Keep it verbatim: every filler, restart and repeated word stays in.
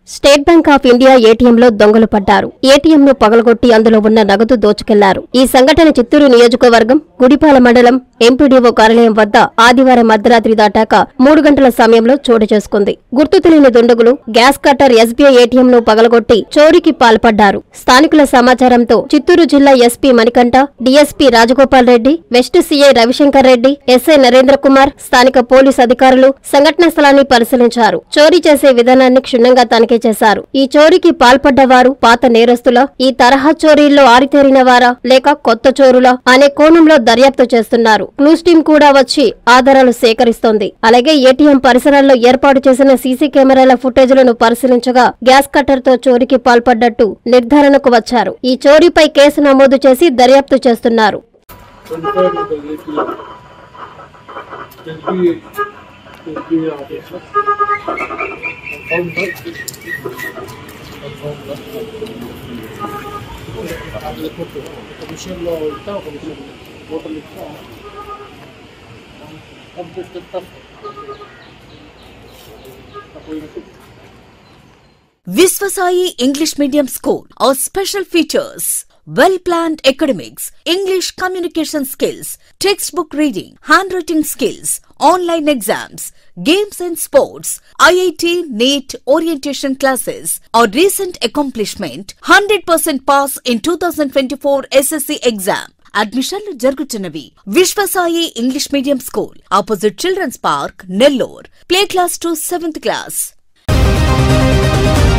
State bank of India ఏటీఎంలో దొంగలు పడ్డారు. ఏటీఎంను పగలగొట్టి అందులో ఉన్న నగదు దోచుకెళ్లారు. ఈ సంఘటన చిత్తూరు నియోజకవర్గం గుడిపాల మండలం ఎంపీడీఓ కార్యాలయం వద్ద ఆదివారం అర్ధరాత్రి దాటాక మూడు గంటల సమయంలో చోటు చేసుకుంది. గుర్తు తెలియని దుండగులు గ్యాస్ కట్టర్ ఎస్బీఐ ఏటీఎంను పగలగొట్టి చోరీకి పాల్పడ్డారు. స్థానికుల సమాచారంతో చిత్తూరు జిల్లా SP Manikantha, DSP Rajagopal Reddy, west CI Ravishankar Reddy, SI Narendra Kumar, స్థానిక పోలీసు అధికారులు సంఘటనా స్థలాన్ని పరిశీలించారు. చోరీ చేసే విధానాన్ని క్షుణ్ణంగా తనిఖీ చేశారు. ఈ చోరీకి పాల్పడ్డవారు పాత నేరస్తుల, ఈ తరహా చోరీల్లో ఆరితేరిన వారా లేక కొత్త చోరులా అనే కోణంలో దర్యాప్తు చేస్తున్నారు. క్లూస్ టీం కూడా వచ్చి ఆధారాలు సేకరిస్తోంది. అలాగే ఏటీఎం పరిసరాల్లో ఏర్పాటు చేసిన సీసీ కెమెరాల ఫుటేజ్లను పరిశీలించగా గ్యాస్ కట్టర్ తో చోరీకి పాల్పడ్డట్టు నిర్ధారణకు వచ్చారు. ఈ చోరీపై కేసు నమోదు చేసి దర్యాప్తు చేస్తున్నారు. Viswasai English Medium School. Our special features: well-planned academics, English communication skills, textbook reading, handwriting skills, online exams, games and sports, I I T, NEET, orientation classes. Our recent accomplishment: one hundred percent pass in two thousand twenty-four S S C exam. అడ్మిషన్లు జరుగుతున్నవి. Vishwasai English medium school, opposite children's park, Nellore. Play class to seventh class.